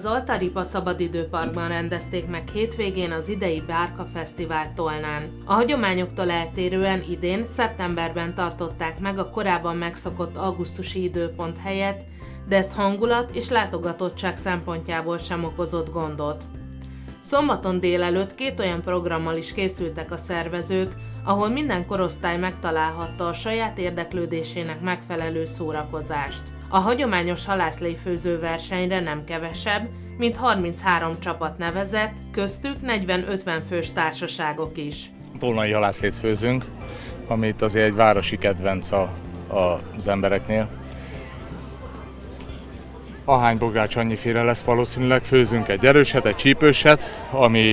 Az Altaripa Szabadidőparkban rendezték meg hétvégén az idei Bárka Fesztivál Tolnán. A hagyományoktól eltérően idén szeptemberben tartották meg a korábban megszokott augusztusi időpont helyett, de ez hangulat és látogatottság szempontjából sem okozott gondot. Szombaton délelőtt 2 olyan programmal is készültek a szervezők, ahol minden korosztály megtalálhatta a saját érdeklődésének megfelelő szórakozást. A hagyományos halászléfőző versenyre nem kevesebb, mint 33 csapat nevezett, köztük 40-50 fős társaságok is. Tolnai halászlét főzünk, amit azért egy városi kedvenc az embereknél. Ahány bogrács annyiféle lesz valószínűleg, főzünk egy erőset, egy csípőset,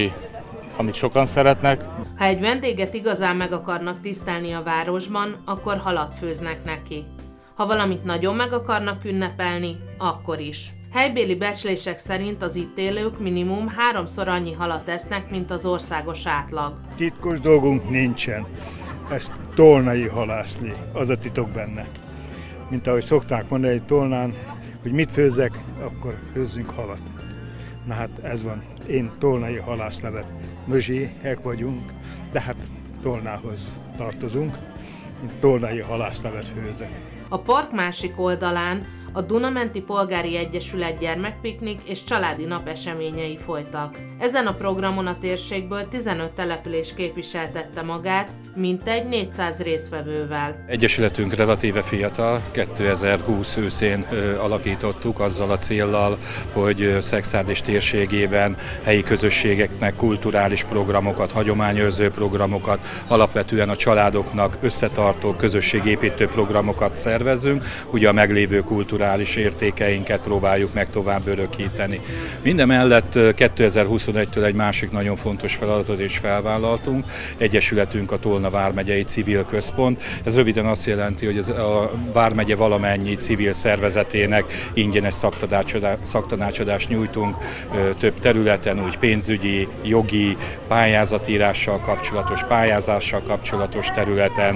amit sokan szeretnek. Ha egy vendéget igazán meg akarnak tisztelni a városban, akkor halat főznek neki. Ha valamit nagyon meg akarnak ünnepelni, akkor is. Helybéli becslések szerint az itt élők minimum 3-szor annyi halat esznek, mint az országos átlag. Titkos dolgunk nincsen. Ez tolnai halászlé, az a titok benne. Mint ahogy szokták mondani Tolnán, hogy mit főzzek, akkor főzzünk halat. Na hát ez van. Én tolnai halászlevet mözséhek vagyunk, de hát Tolnához tartozunk. Én tolnai halászlevet főzek. A park másik oldalán a Duna-menti Polgári Egyesület gyermekpiknik és családi nap eseményei folytak. Ezen a programon a térségből 15 település képviseltette magát, mintegy 400 résztvevővel. Egyesületünk relatíve fiatal, 2020 őszén alakítottuk azzal a céllal, hogy Szekszárd és térségében helyi közösségeknek kulturális programokat, hagyományőrző programokat, alapvetően a családoknak összetartó közösségépítő programokat szervezzünk, ugye a meglévő kulturális értékeinket próbáljuk meg tovább örökíteni. Mindemellett 2021-től egy másik nagyon fontos feladatot is felvállaltunk, egyesületünk a Tolna vármegyei civil központ. Ez röviden azt jelenti, hogy a vármegye valamennyi civil szervezetének ingyenes szaktanácsadást nyújtunk több területen, úgy pénzügyi, jogi, pályázatírással kapcsolatos, pályázással kapcsolatos területen,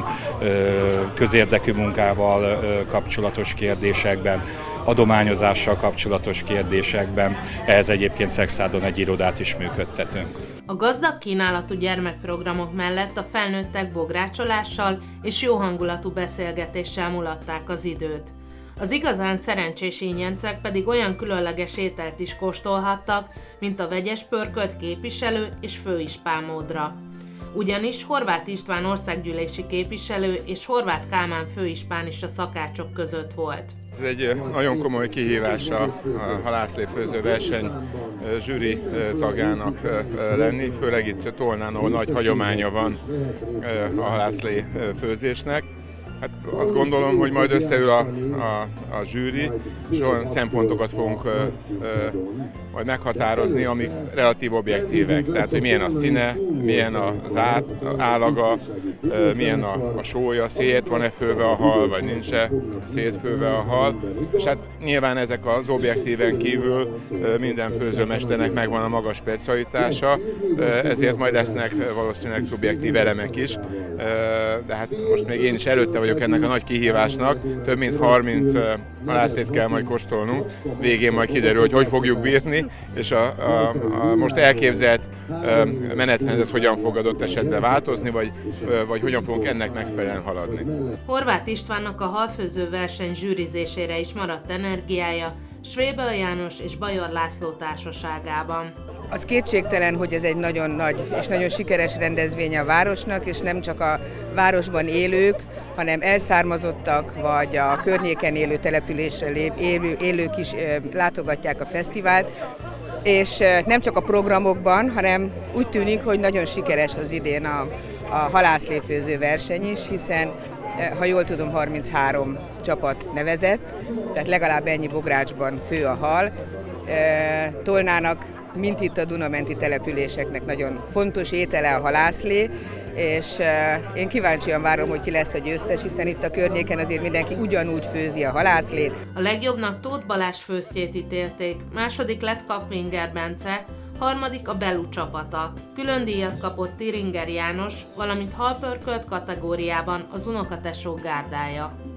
közérdekű munkával kapcsolatos kérdésekben, adományozással kapcsolatos kérdésekben. Ehhez egyébként Szekszárdon egy irodát is működtetünk. A gazdag kínálatú gyermekprogramok mellett a felnőttek bográcsolással és jó hangulatú beszélgetéssel mulatták az időt. Az igazán szerencsés ingyencek pedig olyan különleges ételt is kóstolhattak, mint a vegyes pörkölt képviselő és főispánmódra. Ugyanis Horváth István országgyűlési képviselő és Horváth Kálmán főispán is a szakácsok között volt. Ez egy nagyon komoly kihívás a halászléfőző verseny zsűri tagjának lenni, főleg itt Tolnán, ahol nagy hagyománya van a halászlé főzésnek. Hát azt gondolom, hogy majd összeül a zsűri, és olyan szempontokat fogunk majd meghatározni, amik relatív objektívek. Tehát, hogy milyen a színe, milyen az állaga, milyen a sója, szét van-e főve a hal, vagy nincs-e szétfőve a hal. És hát nyilván ezek az objektíven kívül minden főzőmesternek megvan a maga specialitása, ezért majd lesznek valószínűleg szubjektív elemek is. De hát most még én is előtte vagyok ennek a nagy kihívásnak, több mint 30 halászlét kell majd kóstolnunk, végén majd kiderül, hogy fogjuk bírni, és a most elképzelt menetrend ez hogyan fog adott esetben változni, vagy hogyan fogunk ennek megfelelően haladni. Horváth Istvánnak a halfőző verseny zsűrizésére is maradt energiája, Schwebel János és Bajor László társaságában. Az kétségtelen, hogy ez egy nagyon nagy és nagyon sikeres rendezvény a városnak, és nem csak a városban élők, hanem elszármazottak, vagy a környéken élő településsel élők is látogatják a fesztivált. És nem csak a programokban, hanem úgy tűnik, hogy nagyon sikeres az idén a halászléfőző verseny is, hiszen ha jól tudom, 33 csapat nevezett, tehát legalább ennyi bográcsban fő a hal. Tolnának, mint itt a Duna-menti településeknek nagyon fontos étele a halászlé, és én kíváncsian várom, hogy ki lesz a győztes, hiszen itt a környéken azért mindenki ugyanúgy főzi a halászlét. A legjobbnak Tóth Balázs főztjét ítélték, második lett Kapvinger Bence, harmadik a Belu csapata. Külön díjat kapott Tiringer János, valamint halpörkölt kategóriában az unokatesó gárdája.